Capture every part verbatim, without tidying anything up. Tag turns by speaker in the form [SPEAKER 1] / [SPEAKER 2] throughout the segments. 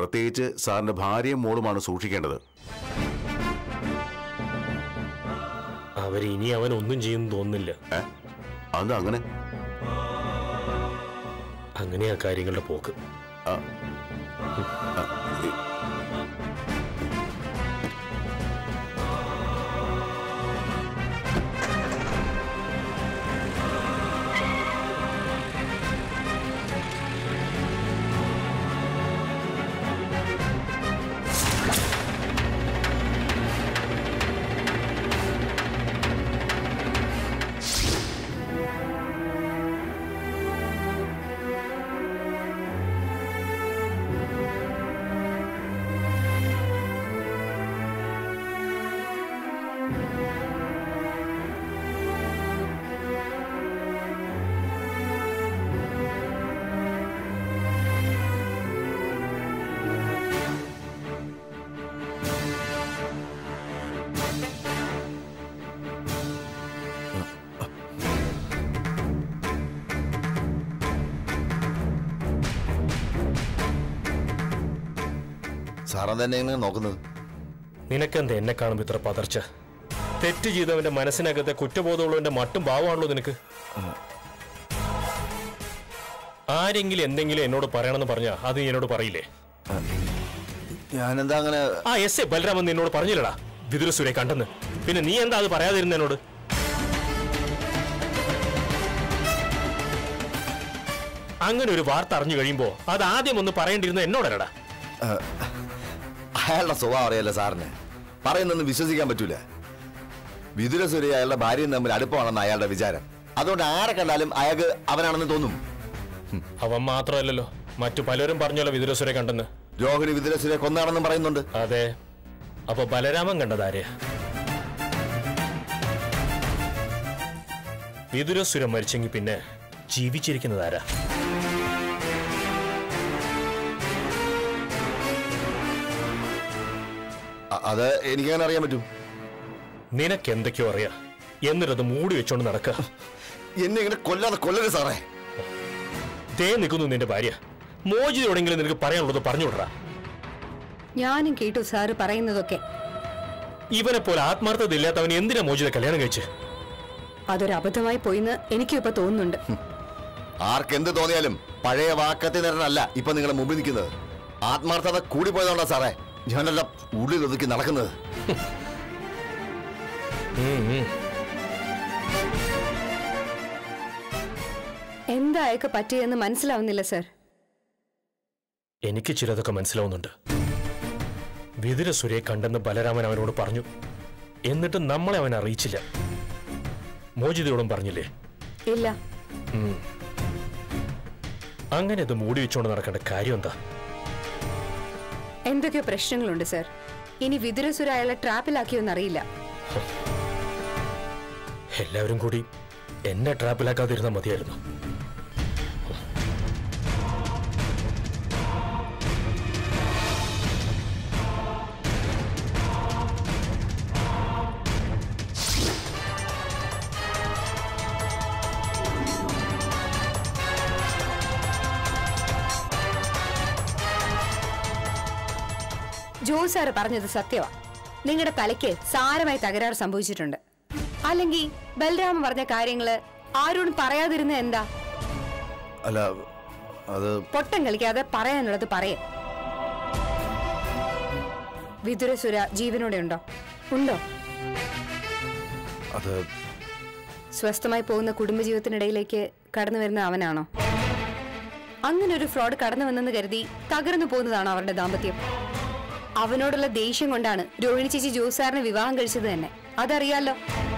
[SPEAKER 1] പ്രത്യേകിച്ച് സാറിന്റെ ഭാര്യയും മോളുമാണ് സൂക്ഷിക്കേണ്ടത്.
[SPEAKER 2] അവരിനി അവൻ ഒന്നും ചെയ്യുന്നു തോന്നുന്നില്ല.
[SPEAKER 1] അതെന്താ അങ്ങനെ?
[SPEAKER 2] അങ്ങനെയാ കാര്യങ്ങളുടെ പോക്ക്.
[SPEAKER 3] സാറൻ തന്നെ നോക്കുന്നത്.
[SPEAKER 2] നിനക്കെന്താ എന്നെ കാണുമ്പോ ഇത്ര പതർച്ച? തെറ്റ് ചെയ്തവന്റെ മനസ്സിനകത്തെ കുറ്റബോധമുള്ളവന്റെ മട്ടും ഭാവമാണല്ലോ നിനക്ക്. ആരെങ്കിലും എന്തെങ്കിലും എന്നോട് പറയണമെന്ന് പറഞ്ഞാ അത് നീ എന്നോട് പറയില്ലേ?
[SPEAKER 3] ഞാനെന്താ അങ്ങനെ?
[SPEAKER 2] ആ എസ് എ ബലരാമൻ നിന്നോട് പറഞ്ഞില്ലടാ വിതുരസുരെ കണ്ടെന്ന്. പിന്നെ നീ എന്താ അത് പറയാതിരുന്ന എന്നോട്? അങ്ങനെ ഒരു വാർത്ത അറിഞ്ഞു കഴിയുമ്പോ അത് ആദ്യം ഒന്ന് പറയേണ്ടിരുന്ന എന്നോടല്ലടാ.
[SPEAKER 3] അയാളുടെ സ്വഭാവം അറിയാലോ സാറിന്. പറയുന്നൊന്നും വിശ്വസിക്കാൻ പറ്റൂല. വിതുരസുര അയാളുടെ ഭാര്യയും തമ്മിൽ അടുപ്പമാണെന്ന് അയാളുടെ വിചാരം. അതുകൊണ്ട് ആരെ കണ്ടാലും അയാൾക്ക് അവനാണെന്ന് തോന്നും.
[SPEAKER 2] അവൻ മാത്രമല്ലല്ലോ, മറ്റു പലരും പറഞ്ഞല്ലോ വിതുരസുരെ കണ്ടെന്ന്.
[SPEAKER 3] രോഹിണി വിതുരസുരെ കൊന്നാണെന്നും പറയുന്നുണ്ട്.
[SPEAKER 2] അതെ, അപ്പൊ ബലരാമൻ കണ്ടതാരെയാ? വിതുരസുരം മരിച്ചെങ്കിൽ പിന്നെ ജീവിച്ചിരിക്കുന്നതാരാ?
[SPEAKER 3] അത് എനിക്കങ്ങനെ അറിയാൻ പറ്റും.
[SPEAKER 2] നിനക്ക് എന്തൊക്കെയോ അറിയാ, എന്നിട്ടത് മൂടി വെച്ചോണ്ട് നടക്ക.
[SPEAKER 3] എന്നെ ഇങ്ങനെ കൊല്ലാതെ കൊല്ലരുത് സാറേ.
[SPEAKER 2] തേ നിൽക്കുന്നു നിന്റെ ഭാര്യ. മോചിതയോടെങ്കിലും നിനക്ക് പറയാനുള്ളത് പറഞ്ഞു വിടറാ.
[SPEAKER 4] ഞാനും കേട്ടു സാറ് പറയുന്നതൊക്കെ.
[SPEAKER 2] ഇവനെ പോലെ ആത്മാർത്ഥത ഇല്ലാത്തവൻ എന്തിനാ മോചിത കല്യാണം കഴിച്ച്?
[SPEAKER 4] അതൊരു അബദ്ധമായി പോയിന്ന് എനിക്കും ഇപ്പൊ തോന്നുന്നുണ്ട്.
[SPEAKER 3] ആർക്കെന്ത് തോന്നിയാലും പഴയ വാക്കത്തി നേരനല്ല ഇപ്പൊ നിങ്ങളെ മുമ്പിൽ നിൽക്കുന്നത്. ആത്മാർത്ഥത കൂടി പോയതുകൊണ്ടാ സാറേ ഞാനെല്ലാം ഉള്ളിൽ ഒതുക്കി നടക്കുന്നത്.
[SPEAKER 4] എന്താ അയാൾക്ക് പറ്റിയെന്ന് മനസ്സിലാവുന്നില്ല സർ.
[SPEAKER 2] എനിക്ക് ചിലതൊക്കെ മനസ്സിലാവുന്നുണ്ട്. വിതുരസുരയെ കണ്ടെന്ന് ബലരാമൻ അവനോട് പറഞ്ഞു. എന്നിട്ട് നമ്മളെ അവൻ അറിയിച്ചില്ല. മോചിതയോടും പറഞ്ഞില്ലേ?
[SPEAKER 4] ഇല്ല.
[SPEAKER 2] അങ്ങനെ അത് മൂടി വെച്ചോണ്ട് നടക്കേണ്ട കാര്യം എന്താ?
[SPEAKER 4] എന്തൊക്കെയോ പ്രശ്നങ്ങളുണ്ട് സർ. ഇനി വിതുരസുര അയാളെ ട്രാപ്പിലാക്കിയോന്നറിയില്ല.
[SPEAKER 2] എല്ലാവരും കൂടി എന്നെ ട്രാപ്പിലാക്കാതിരുന്നാൽ മതിയായിരുന്നു.
[SPEAKER 4] ജോസ് സാറ് പറഞ്ഞത് സത്യമാ. നിങ്ങളുടെ തലയ്ക്ക് സാരമായി തകരാറ് സംഭവിച്ചിട്ടുണ്ട്. അല്ലെങ്കിൽ ബലരാമൻ പറഞ്ഞ കാര്യങ്ങള് ആരോടും പറയാതിരുന്ന എന്താ?
[SPEAKER 3] അല്ല, അത്
[SPEAKER 4] പൊട്ടം കളിക്കാതെ പറയാനുള്ളത് പറയേ. വിതുരസുര ജീവനോടെ ഉണ്ടോ? ഉണ്ടോ?
[SPEAKER 3] അത്
[SPEAKER 4] സ്വസ്ഥമായി പോകുന്ന കുടുംബജീവിതത്തിനിടയിലേക്ക് കടന്നു വരുന്ന അവനാണോ? അങ്ങനെ ഒരു ഫ്രോഡ് കടന്നു വന്നെന്ന് കരുതി തകർന്നു പോകുന്നതാണോ അവരുടെ ദാമ്പത്യം? അവനോടുള്ള ദേഷ്യം കൊണ്ടാണ് രോഹിണി ചേച്ചി ജോസ് സാറിനെ വിവാഹം കഴിച്ചത് തന്നെ. അതറിയാലോ.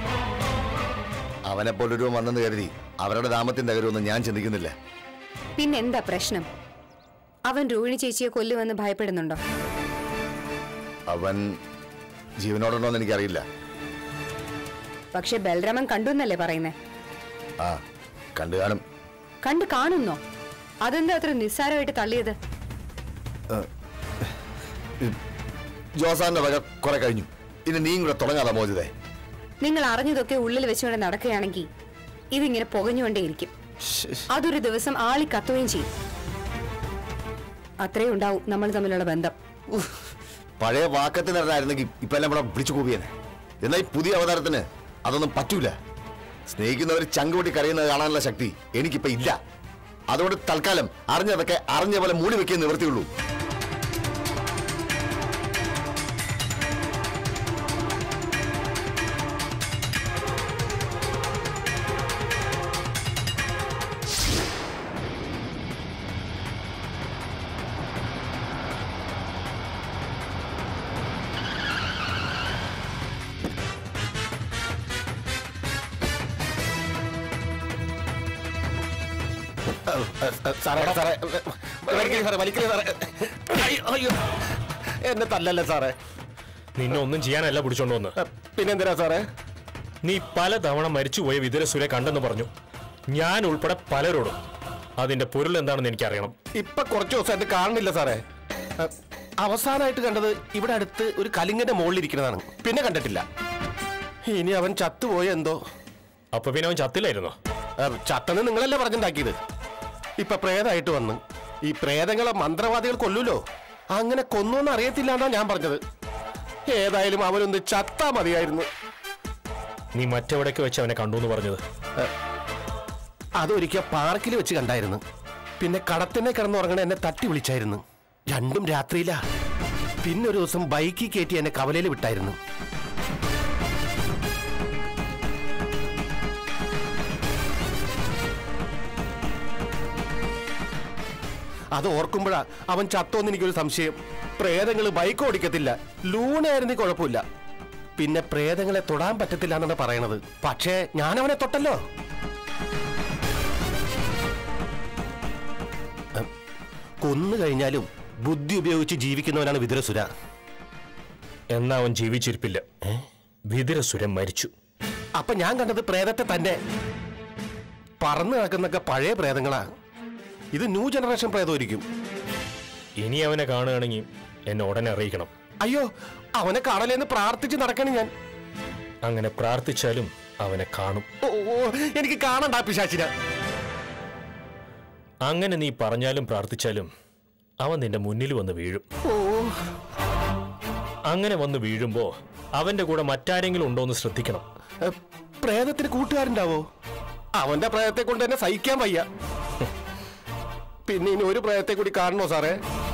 [SPEAKER 3] അവനെ പോലൊരു വന്നെന്ന് കരുതി അവരുടെ ദാമ്പത്യം തകരുമെന്ന് ഞാൻ ചിന്തിക്കുന്നില്ല.
[SPEAKER 4] പിന്നെന്താ പ്രശ്നം? അവൻ രോഹിണി ചേച്ചിയെ കൊല്ലുമെന്ന് ഭയപ്പെടുന്നുണ്ടോ?
[SPEAKER 3] അവൻ ജീവനോടുണ്ടോന്ന് എനിക്കറിയില്ല.
[SPEAKER 4] പക്ഷെ ബലരാമൻ കണ്ടു എന്നല്ലേ പറയുന്നേ?
[SPEAKER 3] ആ, കണ്ടു കാണും.
[SPEAKER 4] കണ്ടു കാണുന്നോ? അതെന്താ അത്ര നിസ്സാരമായിട്ട് തള്ളിയത്?
[SPEAKER 3] ജോസാന്റെ വക കുറെ കഴിഞ്ഞു. ഇനി നീയും കൂടെ തുടങ്ങാതെ മോചിതേ.
[SPEAKER 4] നിങ്ങൾ അറിഞ്ഞതൊക്കെ ഉള്ളിൽ വെച്ചുകൊണ്ട് നടക്കുകയാണെങ്കിൽ ഇതിങ്ങനെ പുകഞ്ഞുകൊണ്ടേയിരിക്കും. അതൊരു ദിവസം ആളി കത്തുകയും ചെയ്യും. അത്രയും ഉണ്ടാവും നമ്മൾ തമ്മിലുള്ള ബന്ധം.
[SPEAKER 3] പഴയ വാക്കത്ത് നടന്നായിരുന്നെങ്കിൽ ഇപ്പൊ എല്ലാം ഇവിടെ വിളിച്ചു കൂവിയനെ. എന്നാൽ ഈ പുതിയ അവതാരത്തിന് അതൊന്നും പറ്റൂല. സ്നേഹിക്കുന്നവർ ചങ്കുപൊട്ടി കരയുന്നത് കാണാനുള്ള ശക്തി എനിക്കിപ്പോ ഇല്ല. അതുകൊണ്ട് തൽക്കാലം അറിഞ്ഞതൊക്കെ അറിഞ്ഞ പോലെ മൂടി വെക്കാൻ നിവൃത്തിയുള്ളൂ.
[SPEAKER 5] എന്നെ തല്ലല്ലേ സാറേ?
[SPEAKER 2] നിന്നെ ഒന്നും ചെയ്യാനല്ല പിടിച്ചോണ്ട് വന്ന്.
[SPEAKER 5] പിന്നെന്തിനാ സാറേ?
[SPEAKER 2] നീ പലതവണ മരിച്ചുപോയ വിതുരസുരെ കണ്ടെന്ന് പറഞ്ഞു, ഞാൻ ഉൾപ്പെടെ പലരോടും. അതിന്റെ പൊരുൾ എന്താണെന്ന് എനിക്കറിയണം.
[SPEAKER 5] ഇപ്പൊ കുറച്ച് ദിവസമായിട്ട് കാണുന്നില്ല സാറേ. അവസാനമായിട്ട് കണ്ടത് ഇവിടെ അടുത്ത് ഒരു കലിങ്ങന്റെ മുകളിൽ ഇരിക്കുന്നതാണ്. പിന്നെ കണ്ടിട്ടില്ല. ഇനി അവൻ ചത്തുപോയ എന്തോ.
[SPEAKER 2] അപ്പൊ പിന്നെ അവൻ ചത്തില്ലായിരുന്നോ?
[SPEAKER 5] ചത്തെന്ന് നിങ്ങളല്ലേ പറഞ്ഞുണ്ടാക്കിയത്? ഇപ്പൊ പ്രേതമായിട്ട് വന്ന് ഈ പ്രേതങ്ങളെ മന്ത്രവാദികൾ കൊല്ലൂലോ. അങ്ങനെ കൊന്നോന്ന് അറിയത്തില്ലാന്നാ ഞാൻ പറഞ്ഞത്. ഏതായാലും അവനൊന്ന് ചത്താ മതിയായിരുന്നു.
[SPEAKER 2] നീ മറ്റെവിടേക്ക് വെച്ച് അവനെ കണ്ടു എന്ന് പറഞ്ഞത്?
[SPEAKER 5] അതൊരിക്കൽ പാർക്കിൽ വെച്ച് കണ്ടായിരുന്നു. പിന്നെ കടത്തിനെ കിടന്നുറങ്ങണ എന്നെ തട്ടി വിളിച്ചായിരുന്നു. രണ്ടും രാത്രിയിലാ. പിന്നെ ഒരു ദിവസം ബൈക്കിൽ കയറ്റി എന്നെ കവലയിൽ വിട്ടായിരുന്നു. അത് ഓർക്കുമ്പോഴാ അവൻ ചത്തോന്ന് എനിക്കൊരു സംശയം. പ്രേതങ്ങൾ ബൈക്ക് ഓടിക്കത്തില്ല, ലൂണായിരുന്നീ കുഴപ്പമില്ല. പിന്നെ പ്രേതങ്ങളെ തൊടാൻ പറ്റത്തില്ല എന്നാണ് പറയണത്. പക്ഷേ ഞാൻ അവനെ തൊട്ടല്ലോ. കൊന്നു കഴിഞ്ഞാലും ബുദ്ധി ഉപയോഗിച്ച് ജീവിക്കുന്നവനാണ് വിതുരസുര.
[SPEAKER 2] എന്നാ അവൻ ജീവിച്ചിരിപ്പില്ല. വിതുരസുരൻ മരിച്ചു.
[SPEAKER 5] അപ്പൊ ഞാൻ കണ്ടത് പ്രേതത്തെ തന്നെ. പറന്നു നടക്കുന്നൊക്കെ പഴയ പ്രേതങ്ങളാ. ഇത് ന്യൂ ജനറേഷൻ പ്രേതമായിരിക്കും.
[SPEAKER 2] ഇനി അവനെ കാണുകയാണെങ്കിൽ എന്നെ ഉടനെ അറിയിക്കണം.
[SPEAKER 5] അയ്യോ, അവനെ കാണലേന്ന് പ്രാർത്ഥിച്ച് നടക്കണേ ഞാൻ.
[SPEAKER 2] അങ്ങനെ പ്രാർത്ഥിച്ചാലും അവനെ കാണും.
[SPEAKER 5] ഓ, എനിക്ക് കാണണ്ട പിശാചിനെ.
[SPEAKER 2] അങ്ങനെ നീ പറഞ്ഞാലും പ്രാർത്ഥിച്ചാലും അവൻ നിന്റെ മുന്നിൽ വന്ന് വീഴും. അങ്ങനെ വന്ന് വീഴുമ്പോ അവന്റെ കൂടെ മറ്റാരെങ്കിലും ഉണ്ടോ എന്ന് ശ്രദ്ധിക്കണം.
[SPEAKER 5] പ്രേതത്തിന് കൂട്ടുകാരുണ്ടാവോ? അവന്റെ പ്രേതത്തെ കൊണ്ട് തന്നെ സഹിക്കാൻ വയ്യ. പിന്നെ ഇനി ഒരു പ്രേതത്തെ കൂടി കാണണോ സാറേ?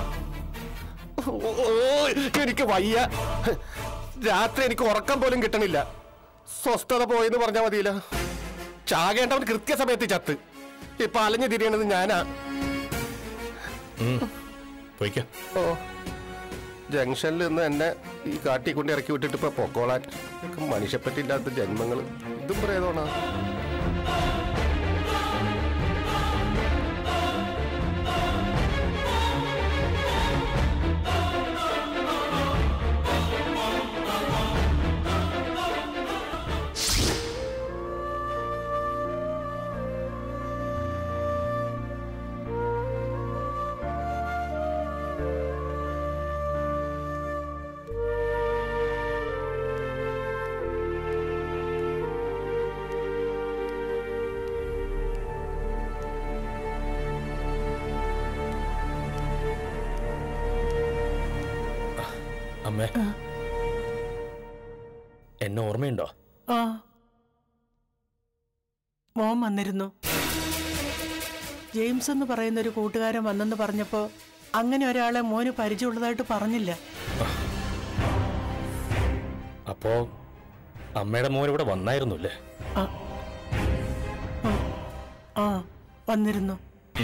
[SPEAKER 5] ഓ, എനിക്ക് വയ്യ. രാത്രി എനിക്ക് ഉറക്കം പോലും കിട്ടണില്ല. സ്വസ്ഥത പോയെന്ന് പറഞ്ഞാൽ മതിയില്ല. ചാകേണ്ടവൻ കൃത്യസമയത്ത് ചത്ത്. ഇപ്പൊ അലഞ്ഞു തിരിയണത് ഞാനാ. ഓ, ജംഗ്ഷനിൽ നിന്ന് എന്നെ ഈ കാട്ടി കൊണ്ട് ഇറക്കി വിട്ടിട്ട് ഇപ്പൊ പൊക്കോളാൻ. മനുഷ്യപ്പറ്റില്ലാത്ത ജന്മങ്ങള്. ഇതും പ്രേതമാണോ?
[SPEAKER 2] അമ്മേ, എന്നെ ഓർമ്മയുണ്ടോ?
[SPEAKER 6] ആ, മോൻ വന്നിരുന്നു. ജെയിംസ് എന്ന് പറയുന്ന ഒരു കൂട്ടുകാരൻ വന്നെന്ന് പറഞ്ഞപ്പോ അങ്ങനെ ഒരാളെ മോന് പരിചയമുള്ളതായിട്ട് പറഞ്ഞില്ല.
[SPEAKER 2] അപ്പോ അമ്മയുടെ മോൻ ഇവിടെ വന്നായിരുന്നു അല്ലേ?
[SPEAKER 6] ആ, വന്നിരുന്നു.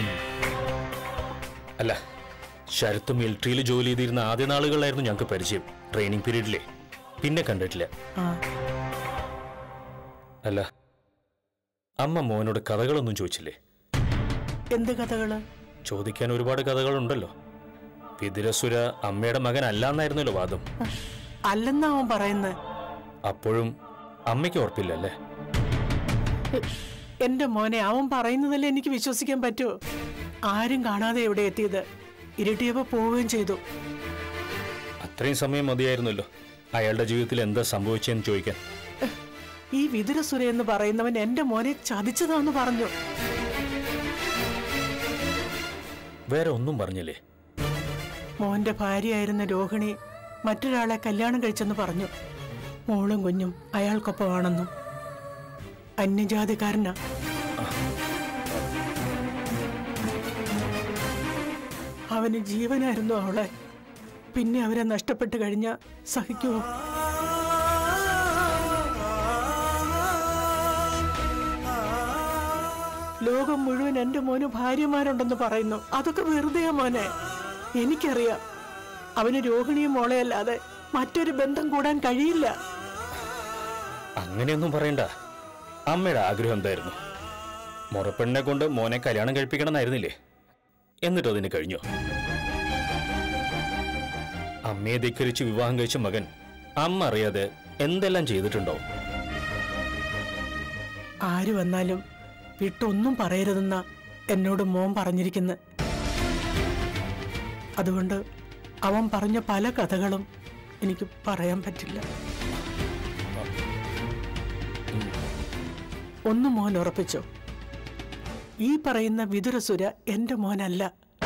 [SPEAKER 2] അല്ല, ശരത്ത് മിലിറ്ററിയിൽ ജോലി ചെയ്തിരുന്ന ആദ്യ നാളുകളിലായിരുന്നു ഞങ്ങൾക്ക് പരിചയം. ട്രെയിനിങ് പീരീഡിലെ. പിന്നെ കണ്ടിട്ടില്ല. അല്ല, അമ്മ മോനോട് കഥകളൊന്നും ചോദിച്ചില്ലേ?
[SPEAKER 6] എന്ത് കഥകള്?
[SPEAKER 2] ചോദിക്കാൻ ഒരുപാട് കഥകളുണ്ടല്ലോ. വിതുരസുര അമ്മയുടെ മകൻ അല്ലാന്നായിരുന്നല്ലോ വാദം.
[SPEAKER 6] അല്ലെന്നാ അവൻ പറയുന്നത്.
[SPEAKER 2] അപ്പോഴും അമ്മയ്ക്ക് ഉറപ്പില്ലല്ലേ?
[SPEAKER 6] എന്റെ മോനെ, അവൻ പറയുന്നതല്ലേ എനിക്ക് വിശ്വസിക്കാൻ പറ്റുമോ? ആരും കാണാതെ എവിടെ എത്തിയത്. ഇരുട്ടിയപ്പോ പോവുകയും ചെയ്തു.
[SPEAKER 2] അത്രയും സമയം മതിയായിരുന്നല്ലോ അയാളുടെ ജീവിതത്തിൽ എന്താ സംഭവിച്ചെന്ന് ചോദിക്കാൻ.
[SPEAKER 6] ഈ വിതുരസുര എന്ന് പറയുന്നവൻ എന്റെ മോനെ ചതിച്ചതാന്ന് പറഞ്ഞു.
[SPEAKER 2] വേറെ ഒന്നും പറഞ്ഞില്ലേ?
[SPEAKER 6] മോന്റെ ഭാര്യയായിരുന്ന രോഹിണി മറ്റൊരാളെ കല്യാണം കഴിച്ചെന്ന് പറഞ്ഞു. മോളും കുഞ്ഞും അയാൾക്കൊപ്പമാണെന്നും. അന്യജാതിക്കാരനാ. അവന് ജീവനായിരുന്നു അവളെ. പിന്നെ അവരെ നഷ്ടപ്പെട്ട് കഴിഞ്ഞ സഹിക്കുമോ? ലോകം മുഴുവൻ എന്റെ മോന് ഭാര്യമാരുണ്ടെന്ന് പറയുന്നു. അതൊക്കെ വെറുതെയാ മോനെ. എനിക്കറിയാം അവന് രോഹിണിയും മോളെയല്ലാതെ മറ്റൊരു ബന്ധം കൂടാൻ കഴിയില്ല.
[SPEAKER 2] അങ്ങനെയൊന്നും പറയണ്ട. അമ്മയുടെ ആഗ്രഹം എന്തായിരുന്നു? മുറപ്പെണ്ണിനെ കൊണ്ട് മോനെ കല്യാണം കഴിപ്പിക്കണം എന്നായിരുന്നില്ലേ? എന്നിട്ട് അതിന് കഴിഞ്ഞു. അമ്മയെ ധിക്കരിച്ച് വിവാഹം കഴിച്ച മകൻ അമ്മ അറിയാതെ എന്തെല്ലാം ചെയ്തിട്ടുണ്ടോ?
[SPEAKER 6] ആര് വന്നാലും വിട്ടൊന്നും പറയരുതെന്ന എന്നോട് മോൻ പറഞ്ഞിരിക്കുന്നത്. അതുകൊണ്ട് അവൻ പറഞ്ഞ പല കഥകളും എനിക്ക് പറയാൻ പറ്റില്ല. ഒന്ന് മോൻ ഉറപ്പിച്ചോ, ഈ പറയുന്ന വിതുരസുര എന്റെ മോനല്ല.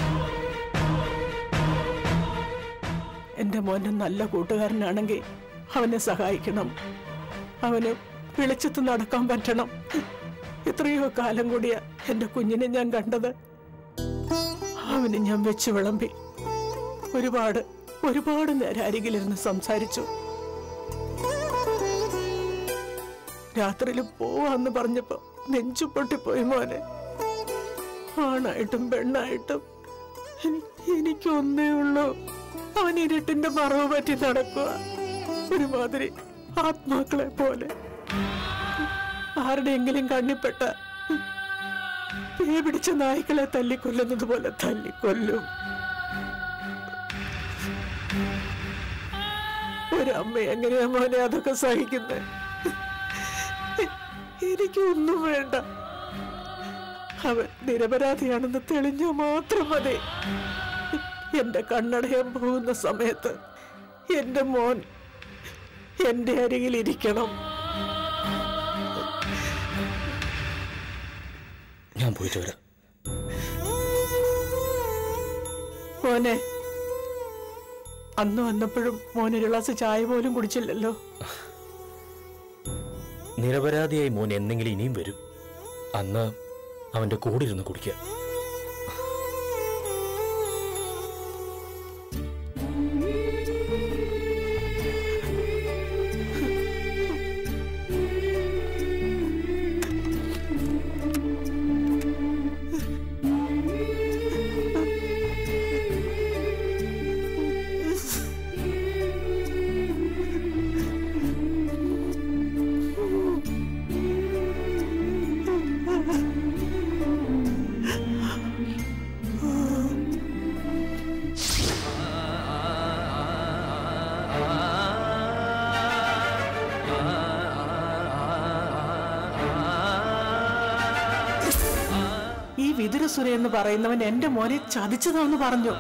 [SPEAKER 6] എന്റെ മോന്റെ നല്ല കൂട്ടുകാരനാണെങ്കിൽ അവനെ സഹായിക്കണം. അവന് വെളിച്ചത്ത് നടക്കാൻ പറ്റണം. എത്രയോ കാലം കൂടിയാ എന്റെ കുഞ്ഞിനെ ഞാൻ കണ്ടത്. അവന് ഞാൻ വെച്ച് വിളമ്പി ഒരുപാട് ഒരുപാട് നേരം അരികിലിരുന്ന് സംസാരിച്ചു. രാത്രിയിൽ പോവാന്ന് പറഞ്ഞപ്പോ നെഞ്ചു പൊട്ടിപ്പോയി മോനെ. ആണായിട്ടും പെണ്ണായിട്ടും എനിക്കൊന്നേ ഉള്ളൂ. അവൻ ഇരുട്ടിന്റെ മറവ് പറ്റി നടക്കുക, ഒരുമാതിരി ആത്മാക്കളെ പോലെ. ആരുടെയെങ്കിലും കണ്ണിപ്പെട്ട പേ പിടിച്ച നായ്ക്കളെ തല്ലിക്കൊല്ലുന്നത് പോലെ തല്ലിക്കൊല്ലും. ഒരമ്മ എങ്ങനെയാ മോനെ അതൊക്കെ സഹിക്കുന്നത്? എനിക്കൊന്നും വേണ്ട. അവൻ നിരപരാധിയാണെന്ന് തെളിഞ്ഞാൽ മാത്രം മതി. എന്റെ കണ്ണടയാൻ പോകുന്ന സമയത്ത് എന്റെ മോൻ എന്റെ അരികിൽ ഇരിക്കണം.
[SPEAKER 2] ഞാൻ പോയിട്ട് വരാം.
[SPEAKER 6] മോനെ, അന്ന് വന്നപ്പോഴും മോനൊരു ഗ്ലാസ് ചായ പോലും കുടിച്ചില്ലല്ലോ.
[SPEAKER 2] നിരപരാധിയായി മോൻ എന്തെങ്കിലും ഇനിയും വരും. അന്ന് അവന്റെ കൂടെ ഇരുന്ന് കുടിക്കുക.
[SPEAKER 6] വിതുരസുര എന്ന് പറയുന്നവൻ എന്റെ മോനെ ചതിച്ചതാന്ന് പറഞ്ഞു.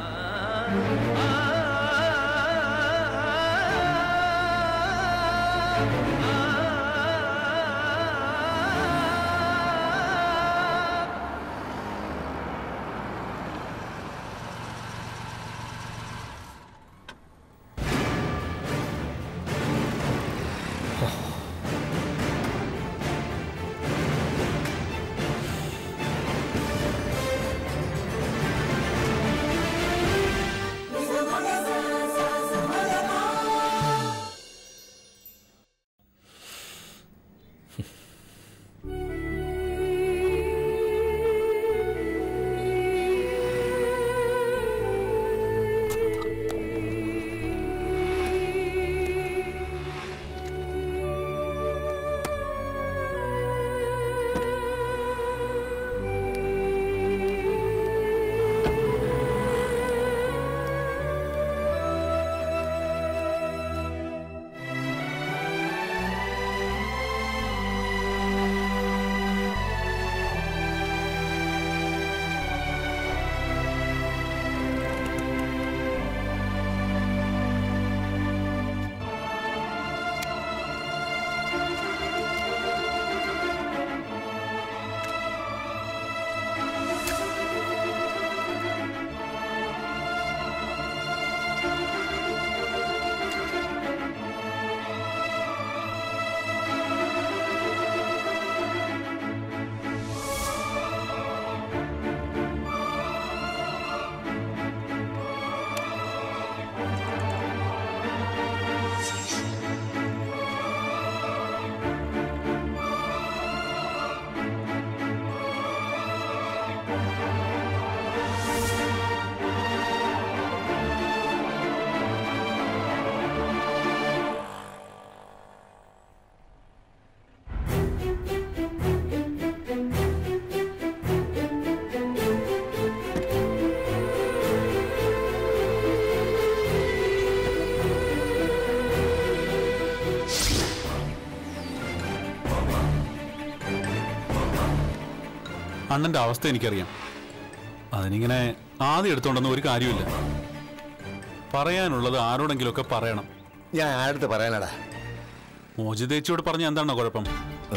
[SPEAKER 7] അണ്ണന്റെ അവസ്ഥ എനിക്കറിയാം. അതിനിങ്ങനെ ആദ്യം എടുത്തോണ്ടെന്ന് ഒരു കാര്യമില്ല. പറയാനുള്ളത് ആരോടെങ്കിലുമൊക്കെ പറയണം.
[SPEAKER 3] ഞാൻ ആരുടെ പറയാനടാ?
[SPEAKER 7] മോചിതേച്ചിയോട് പറഞ്ഞ എന്താണോ കുഴപ്പം?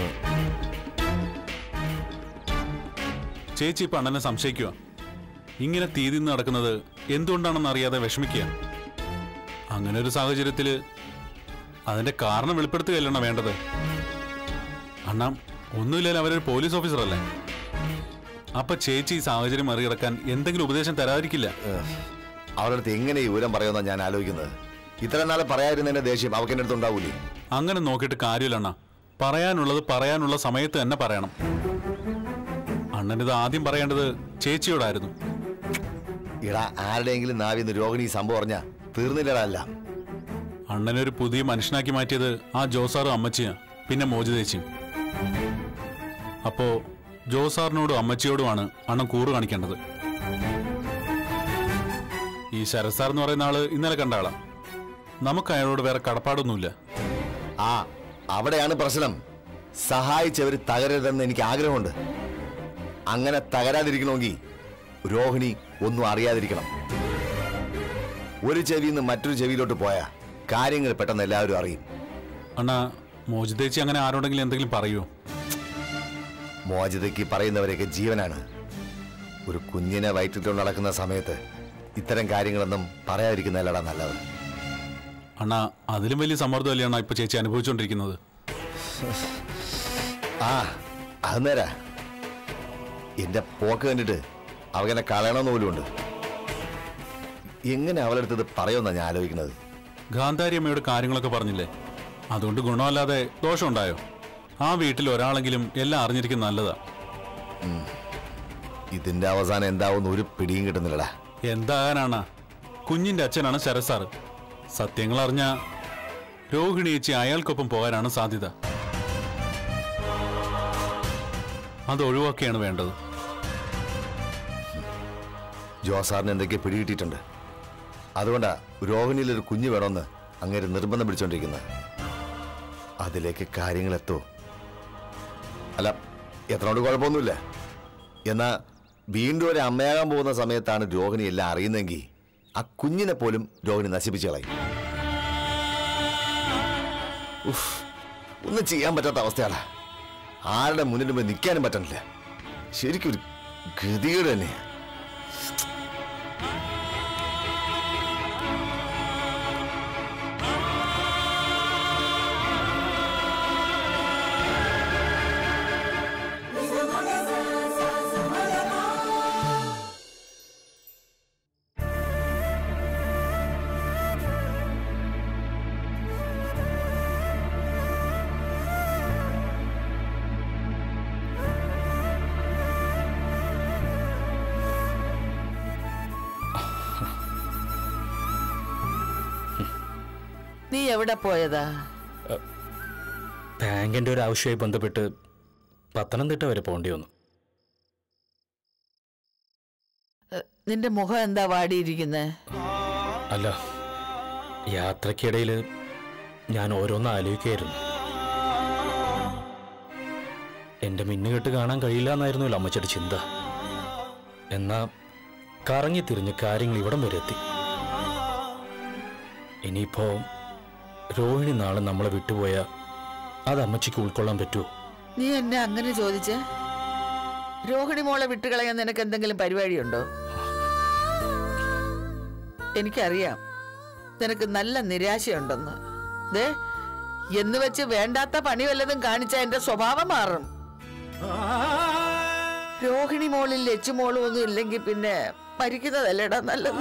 [SPEAKER 7] ചേച്ചി ഇപ്പൊ അണ്ണനെ സംശയിക്കുക. ഇങ്ങനെ തീതി നടക്കുന്നത് എന്തുകൊണ്ടാണെന്ന് അറിയാതെ വിഷമിക്കുക. അങ്ങനെ ഒരു സാഹചര്യത്തില് അതിന്റെ കാരണം വെളിപ്പെടുത്തുകയല്ലണ വേണ്ടത്. അണ്ണ ഒന്നുമില്ലാലും അവരൊരു പോലീസ് ഓഫീസറല്ലേ. അപ്പൊ ചേച്ചി ഈ സാഹചര്യം മറികടക്കാൻ എന്തെങ്കിലും ഉപദേശം തരാതിരിക്കില്ല.
[SPEAKER 3] അവരുടെ അടുത്ത് എങ്ങനെ ഈ വിവരം പറയുമെന്നാ ഞാൻ ആലോചിക്കുന്നത്. ഇത്ര നാളെ പറയാതിരുന്നതിന്റെ ദേഷ്യം അവർക്ക് എന്റെ അടുത്ത് ഉണ്ടാവൂലേ?
[SPEAKER 7] അങ്ങനെ നോക്കിയിട്ട് കാര്യമില്ല അണ്ണ. പറയാനുള്ളത് പറയാനുള്ള സമയത്ത് തന്നെ പറയണം. അണ്ണനിത് ആദ്യം പറയേണ്ടത് ചേച്ചിയോടായിരുന്നു.
[SPEAKER 3] ഇടാ, ആരുടെയെങ്കിലും നാവിന്ന് രോഹിണി സംഭവം പറഞ്ഞാ തീർന്നില്ലടല്ല.
[SPEAKER 7] അണ്ണനൊരു പുതിയ മനുഷ്യനാക്കി മാറ്റിയത് ആ ജോസാറും അമ്മച്ചിയാ, പിന്നെ മോചിതേച്ചിയും. അപ്പോ ജോസാറിനോടും അമ്മച്ചിയോടുമാണ് അണ്ണൻ കൂറ് കാണിക്കേണ്ടത്. ഈ ശരത് സാർ എന്ന് പറയുന്ന ആള് ഇന്നലെ കണ്ട ആളാ. നമുക്ക് അയാളോട് വേറെ കടപ്പാടൊന്നുമില്ല.
[SPEAKER 3] ആ അവിടെയാണ് പ്രശ്നം. സഹായിച്ചവര് തകരരുതെന്ന് എനിക്ക് ആഗ്രഹമുണ്ട്. അങ്ങനെ തകരാതിരിക്കണമെങ്കിൽ രോഹിണി ഒന്നും അറിയാതിരിക്കണം. ഒരു ചെവിയിൽ നിന്ന് മറ്റൊരു ചെവിയിലോട്ട് പോയാ കാര്യങ്ങൾ പെട്ടെന്ന് എല്ലാവരും അറിയും.
[SPEAKER 7] അണ്ണാ, മോചിതേച്ചി അങ്ങനെ ആരോടെങ്കിലും എന്തെങ്കിലും പറയുമോ?
[SPEAKER 3] മോചിതയ്ക്ക് പറയുന്നവരെയൊക്കെ ജീവനാണ്. ഒരു കുഞ്ഞിനെ വയറ്റിട്ടുകൊണ്ട് നടക്കുന്ന സമയത്ത് ഇത്തരം കാര്യങ്ങളൊന്നും പറയാതിരിക്കുന്നതല്ലടാ നല്ലത്.
[SPEAKER 7] അണ്ണാ, അതിലും വലിയ സമ്മർദ്ദമല്ലേ അണ്ണാ ഇപ്പൊ ചേച്ചി അനുഭവിച്ചുകൊണ്ടിരിക്കുന്നത്?
[SPEAKER 3] ആ അത് നേരാ. എന്റെ പോക്ക് കണ്ടിട്ട് അവനെ കളയണമെന്ന് പോലും ഉണ്ട്. എങ്ങനെ അവളെടുത്തത് പറയുമെന്നാ ഞാൻ ആലോചിക്കുന്നത്.
[SPEAKER 7] ഗാന്ധാരി അമ്മയോട് കാര്യങ്ങളൊക്കെ പറഞ്ഞില്ലേ? അതുകൊണ്ട് ഗുണമല്ലാതെ ദോഷമുണ്ടായോ? ആ വീട്ടിൽ ഒരാളെങ്കിലും എല്ലാം അറിഞ്ഞിരിക്കുന്ന നല്ലതാ.
[SPEAKER 3] ഇതിന്റെ അവസാനം എന്താവുന്ന ഒരു പിടിയും കിട്ടുന്നില്ലടാ.
[SPEAKER 7] എന്താകാനാണ്? കുഞ്ഞിന്റെ അച്ഛനാണ് ശരത് സാറ്. സത്യങ്ങൾ അറിഞ്ഞ രോഹിണി ചേച്ചി അയാൾക്കൊപ്പം പോകാനാണ് സാധ്യത. അത് ഒഴിവാക്കിയാണ് വേണ്ടത്.
[SPEAKER 3] ജോസാറിന് എന്തൊക്കെ പിടികിട്ടിയിട്ടുണ്ട്. അതുകൊണ്ടാ രോഹിണിയിൽ ഒരു കുഞ്ഞ് വേണമെന്ന് അങ്ങേര് നിർബന്ധം പിടിച്ചോണ്ടിരിക്കുന്നത്. അതിലേക്ക് കാര്യങ്ങൾ എത്തോ? അല്ല, എത്രയോട് കുഴപ്പമൊന്നുമില്ല. എന്നാ വീണ്ടും ഒരു അമ്മയാകാൻ പോകുന്ന സമയത്താണ് രോഹിണി എല്ലാം അറിയുന്നെങ്കിൽ ആ കുഞ്ഞിനെ പോലും രോഹിണി നശിപ്പിച്ചു കളയും. ഒന്നും ചെയ്യാൻ പറ്റാത്ത അവസ്ഥയാണ്. ആരുടെ മുന്നിൽ പോയി നിൽക്കാനും പറ്റണില്ല. ശരിക്കും ഒരു ഗതികേട് തന്നെയാണ്.
[SPEAKER 8] നീ എവിടെ പോയതാ?
[SPEAKER 2] ബാങ്കിന്റെ ഒരു ആവശ്യമായി ബന്ധപ്പെട്ട് പത്തനംതിട്ട വരെ പോകേണ്ടി വന്നു.
[SPEAKER 8] നിന്റെ മുഖം എന്താ വാടിയിരിക്കുന്നേ?
[SPEAKER 2] അല്ല, യാത്രക്കിടയിൽ ഞാൻ ഓരോന്ന് ആലോചിക്കുകയായിരുന്നു. എന്റെ മിന്നുകെട്ട് കാണാൻ കഴിയില്ല എന്നായിരുന്നല്ലോ അമ്മച്ചിയുടെ ചിന്ത. എന്നാ കറങ്ങി തിരിഞ്ഞ് കാര്യങ്ങൾ ഇവിടം വരെ എത്തി. ഇനിയിപ്പോ രോഹിണി നാളെ നമ്മളെ വിട്ടുപോയാ അത് അമ്മച്ചിക്ക് ഉൾക്കൊള്ളാൻ പറ്റുമോ?
[SPEAKER 8] നീ എന്നെ അങ്ങനെ ചോദിച്ചേ? രോഹിണി മോളെ വിട്ടുകളയാൻ നിനക്ക് എന്തെങ്കിലും പരിപാടിയുണ്ടോ? എനിക്കറിയാം നിനക്ക് നല്ല നിരാശയുണ്ടെന്ന്. ദേ, എന്ന് വെച്ച് വേണ്ടാത്ത പണി വല്ലതും കാണിച്ചാൽ എന്റെ സ്വഭാവം മാറും. രോഹിണി മോളിൽ ലച്ചു മോളും ഒന്നും ഇല്ലെങ്കിൽ പിന്നെ മരിക്കുന്നതല്ലേടാ നല്ലത്.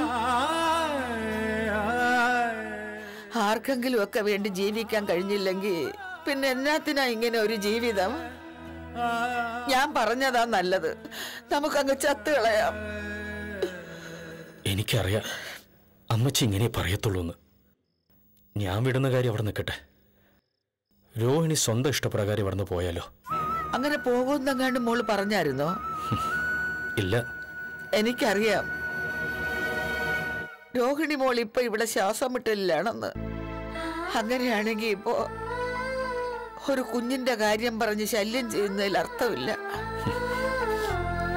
[SPEAKER 8] ആർക്കെങ്കിലും ഒക്കെ വേണ്ടി ജീവിക്കാൻ കഴിഞ്ഞില്ലെങ്കിൽ പിന്നെ എന്നാത്തിനാ ഇങ്ങനെ ഒരു ജീവിതം? ഞാൻ പറഞ്ഞതാ നല്ലത്. നമുക്കങ്ങ് ചത്തുകളയാം.
[SPEAKER 2] എനിക്കറിയാം അമ്മച്ചി ഇങ്ങനെ പറയത്തുള്ളൂന്ന്. ഞാൻ വിടുന്ന കാര്യം അവിടെ നിൽക്കട്ടെ. രോഹിണി സ്വന്തം ഇഷ്ടപ്രകാരം ഇവിടുന്ന് പോയാലോ?
[SPEAKER 8] അങ്ങനെ പോകുന്നെങ്ങാണ്ട് മോള് പറഞ്ഞായിരുന്നോ?
[SPEAKER 2] ഇല്ല.
[SPEAKER 8] എനിക്കറിയാം രോഹിണി മോൾ ഇപ്പൊ ഇവിടെ ശ്വാസം വിട്ടില്ലാണെന്ന്. അങ്ങനെയാണെങ്കിൽ ഇപ്പോ ഒരു കുഞ്ഞിന്റെ കാര്യം പറഞ്ഞ് ശല്യം ചെയ്യുന്നതിൽ അർത്ഥമില്ല.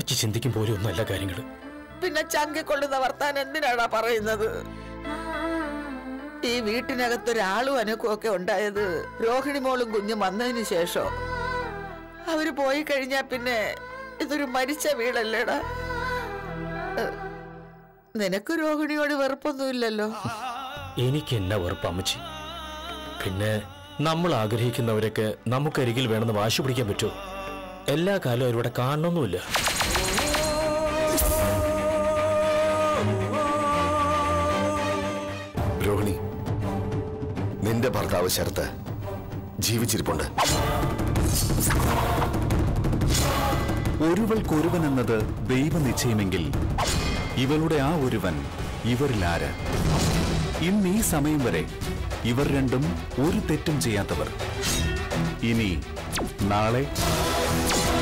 [SPEAKER 2] അമ്മച്ചി ചിന്തിക്കും പോലെ ഒന്നല്ല കാര്യങ്ങൾ.
[SPEAKER 8] പിന്നെ ചങ്കിക്കൊള്ളുന്ന വർത്താനം എന്തിനാടാ പറയുന്നത്? ഈ വീട്ടിനകത്തൊരാളും അനക്കമൊക്കെ ഉണ്ടായത് രോഹിണി മോളും കുഞ്ഞും വന്നതിന് ശേഷം. അവര് പോയി കഴിഞ്ഞാ പിന്നെ ഇതൊരു മരിച്ച വീടല്ലേടാ. നിനക്ക് രോഹിണിയോട് വെറുപ്പൊന്നുമില്ലല്ലോ?
[SPEAKER 2] എനിക്ക് എന്നാ വെറുപ്പ് അമ്മച്ചി? പിന്നെ നമ്മൾ ആഗ്രഹിക്കുന്നവരൊക്കെ നമുക്കരികിൽ വേണമെന്ന് വാശി പിടിക്കാൻ പറ്റുമോ? എല്ലാ കാലവും അവരിവിടെ കാണണമെന്നുമില്ല.
[SPEAKER 3] രോഹിണി, നിന്റെ ഭർത്താവ് ശരത്ത് ജീവിച്ചിരിപ്പുണ്ട്.
[SPEAKER 9] ഒരുവൾക്കൊരുവൻ എന്നത് ദൈവനിശ്ചയമെങ്കിൽ ഇവളുടെ ആ ഒരുവൻ ഇവരിലാര്? ഇന്ന് ഈ സമയം വരെ ഇവർ രണ്ടും ഒരു തെറ്റും ചെയ്യാത്തവർ. ഇനി നാളെ